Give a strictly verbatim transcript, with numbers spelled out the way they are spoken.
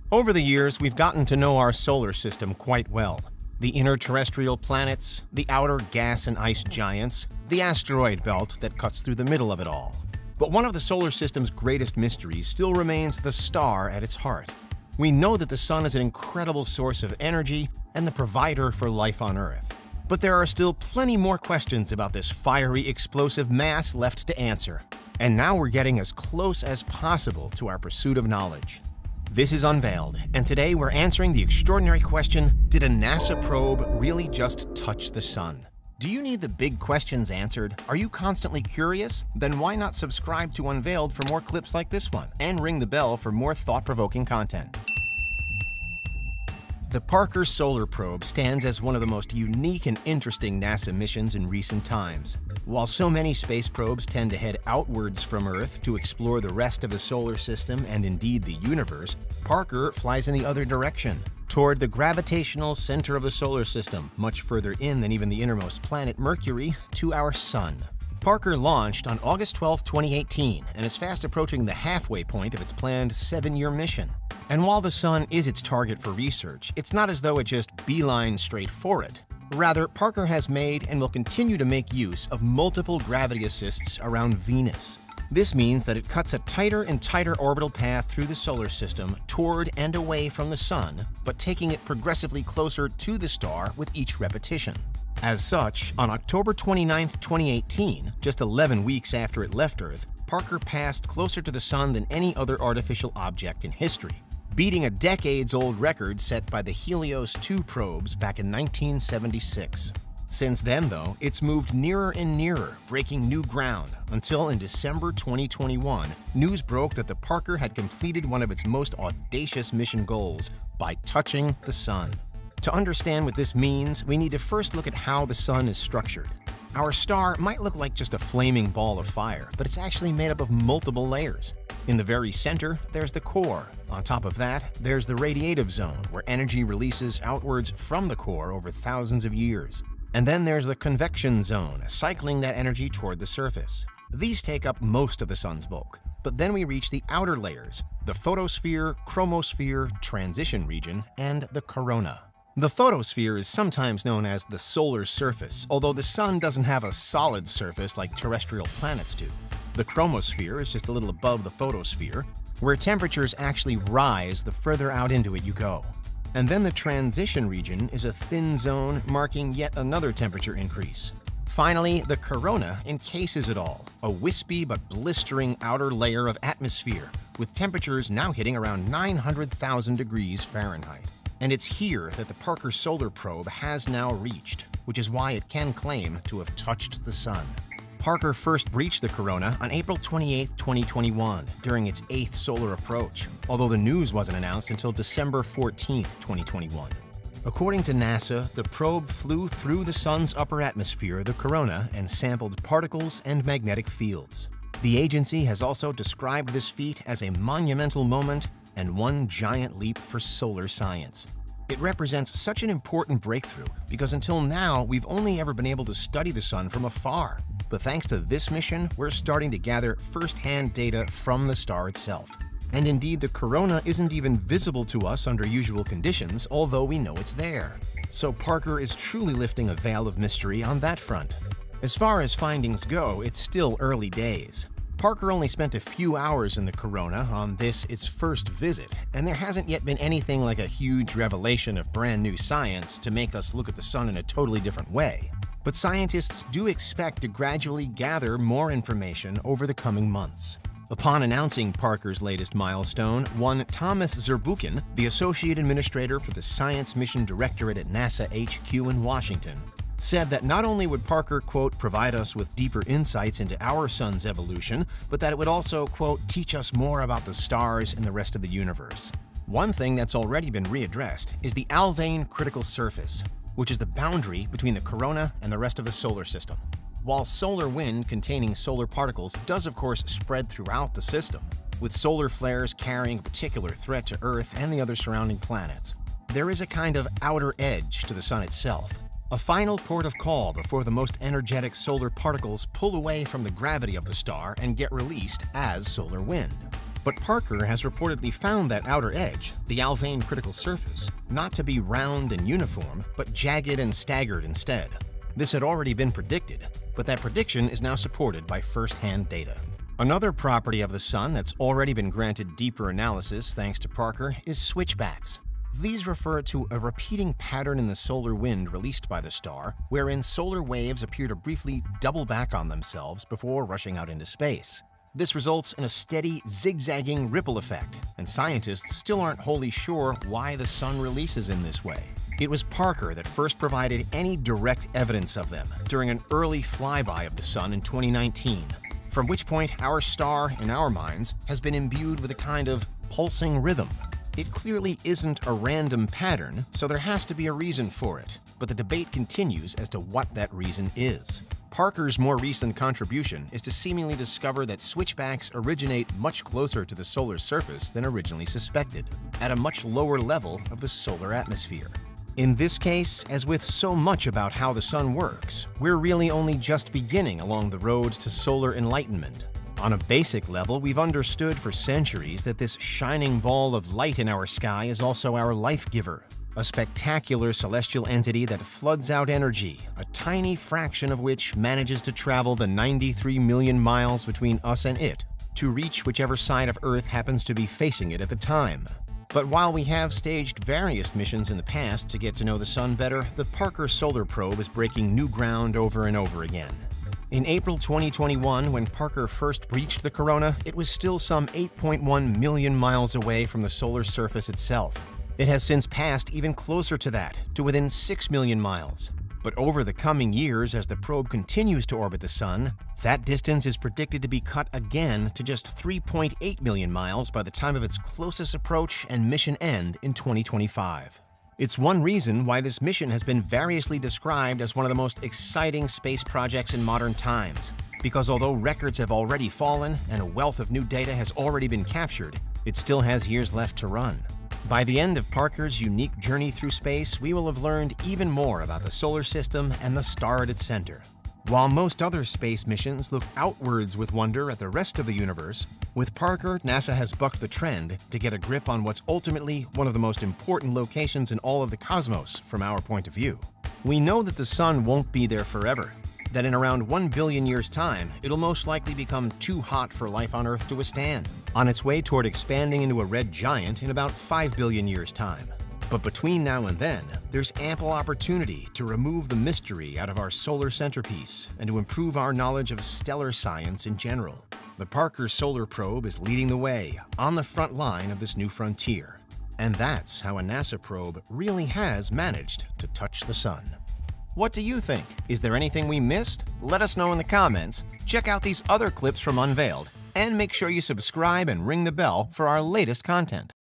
Over the years, we've gotten to know our solar system quite well. The inner terrestrial planets, the outer gas and ice giants, the asteroid belt that cuts through the middle of it all. But one of the solar system's greatest mysteries still remains the star at its heart. We know that the sun is an incredible source of energy and the provider for life on Earth. But there are still plenty more questions about this fiery, explosive mass left to answer. And now we're getting as close as possible to our pursuit of knowledge. This is Unveiled, and today we're answering the extraordinary question, did a NASA probe really just touch the sun? Do you need the big questions answered? Are you constantly curious? Then why not subscribe to Unveiled for more clips like this one, and ring the bell for more thought-provoking content. The Parker Solar Probe stands as one of the most unique and interesting NASA missions in recent times. While so many space probes tend to head outwards from Earth to explore the rest of the solar system and indeed the universe, Parker flies in the other direction, toward the gravitational center of the solar system, much further in than even the innermost planet Mercury, to our Sun. Parker launched on August twelfth, twenty eighteen, and is fast approaching the halfway point of its planned seven-year mission. And while the Sun is its target for research, it's not as though it just beelined straight for it. Rather, Parker has made and will continue to make use of multiple gravity assists around Venus. This means that it cuts a tighter and tighter orbital path through the solar system toward and away from the Sun, but taking it progressively closer to the star with each repetition. As such, on October twenty-ninth, twenty eighteen, just eleven weeks after it left Earth, Parker passed closer to the Sun than any other artificial object in history, beating a decades-old record set by the Helios two probes back in nineteen seventy-six. Since then, though, it's moved nearer and nearer, breaking new ground, until in December twenty twenty-one, news broke that the Parker had completed one of its most audacious mission goals by touching the Sun. To understand what this means, we need to first look at how the Sun is structured. Our star might look like just a flaming ball of fire, but it's actually made up of multiple layers. In the very center, there's the core. On top of that, there's the radiative zone, where energy releases outwards from the core over thousands of years. And then there's the convection zone, cycling that energy toward the surface. These take up most of the Sun's bulk. But then we reach the outer layers, the photosphere, chromosphere, transition region, and the corona. The photosphere is sometimes known as the solar surface, although the Sun doesn't have a solid surface like terrestrial planets do. The chromosphere is just a little above the photosphere, where temperatures actually rise the further out into it you go. And then the transition region is a thin zone marking yet another temperature increase. Finally, the corona encases it all, a wispy but blistering outer layer of atmosphere, with temperatures now hitting around nine hundred thousand degrees Fahrenheit. And it's here that the Parker Solar Probe has now reached, which is why it can claim to have touched the Sun. Parker first breached the corona on April twenty-eighth, twenty twenty-one, during its eighth solar approach, although the news wasn't announced until December fourteenth, twenty twenty-one. According to NASA, the probe flew through the Sun's upper atmosphere, the corona, and sampled particles and magnetic fields. The agency has also described this feat as a monumental moment and one giant leap for solar science. It represents such an important breakthrough because until now, we've only ever been able to study the Sun from afar. But thanks to this mission, we're starting to gather first-hand data from the star itself. And indeed, the corona isn't even visible to us under usual conditions, although we know it's there. So Parker is truly lifting a veil of mystery on that front. As far as findings go, it's still early days. Parker only spent a few hours in the corona on this, its first visit, and there hasn't yet been anything like a huge revelation of brand new science to make us look at the Sun in a totally different way. But scientists do expect to gradually gather more information over the coming months. Upon announcing Parker's latest milestone, one Thomas Zurbuchen, the Associate Administrator for the Science Mission Directorate at NASA H Q in Washington, said that not only would Parker, quote, provide us with deeper insights into our Sun's evolution, but that it would also, quote, teach us more about the stars and the rest of the universe. One thing that's already been readdressed is the Alfvén critical surface, which is the boundary between the corona and the rest of the solar system. While solar wind containing solar particles does of course spread throughout the system, with solar flares carrying a particular threat to Earth and the other surrounding planets, there is a kind of outer edge to the Sun itself, a final port of call before the most energetic solar particles pull away from the gravity of the star and get released as solar wind. But Parker has reportedly found that outer edge, the Alfvén critical surface, not to be round and uniform, but jagged and staggered instead. This had already been predicted, but that prediction is now supported by first-hand data. Another property of the Sun that's already been granted deeper analysis thanks to Parker is switchbacks. These refer to a repeating pattern in the solar wind released by the star, wherein solar waves appear to briefly double back on themselves before rushing out into space. This results in a steady, zigzagging ripple effect, and scientists still aren't wholly sure why the Sun releases in this way. It was Parker that first provided any direct evidence of them during an early flyby of the Sun in twenty nineteen, from which point our star, in our minds, has been imbued with a kind of pulsing rhythm. It clearly isn't a random pattern, so there has to be a reason for it, but the debate continues as to what that reason is. Parker's more recent contribution is to seemingly discover that switchbacks originate much closer to the solar surface than originally suspected, at a much lower level of the solar atmosphere. In this case, as with so much about how the Sun works, we're really only just beginning along the road to solar enlightenment. On a basic level, we've understood for centuries that this shining ball of light in our sky is also our life giver. A spectacular celestial entity that floods out energy, a tiny fraction of which manages to travel the ninety-three million miles between us and it, to reach whichever side of Earth happens to be facing it at the time. But while we have staged various missions in the past to get to know the Sun better, the Parker Solar Probe is breaking new ground over and over again. In April twenty twenty-one, when Parker first breached the corona, it was still some eight point one million miles away from the solar surface itself. It has since passed even closer to that, to within six million miles. But over the coming years, as the probe continues to orbit the Sun, that distance is predicted to be cut again to just three point eight million miles by the time of its closest approach and mission end in twenty twenty-five. It's one reason why this mission has been variously described as one of the most exciting space projects in modern times. Because although records have already fallen and a wealth of new data has already been captured, it still has years left to run. By the end of Parker's unique journey through space, we will have learned even more about the solar system and the star at its center. While most other space missions look outwards with wonder at the rest of the universe, with Parker, NASA has bucked the trend to get a grip on what's ultimately one of the most important locations in all of the cosmos from our point of view. We know that the Sun won't be there forever, that in around one billion years' time, it'll most likely become too hot for life on Earth to withstand, on its way toward expanding into a red giant in about five billion years' time. But between now and then, there's ample opportunity to remove the mystery out of our solar centerpiece and to improve our knowledge of stellar science in general. The Parker Solar Probe is leading the way, on the front line of this new frontier. And that's how a NASA probe really has managed to touch the Sun. What do you think? Is there anything we missed? Let us know in the comments. Check out these other clips from Unveiled, and make sure you subscribe and ring the bell for our latest content.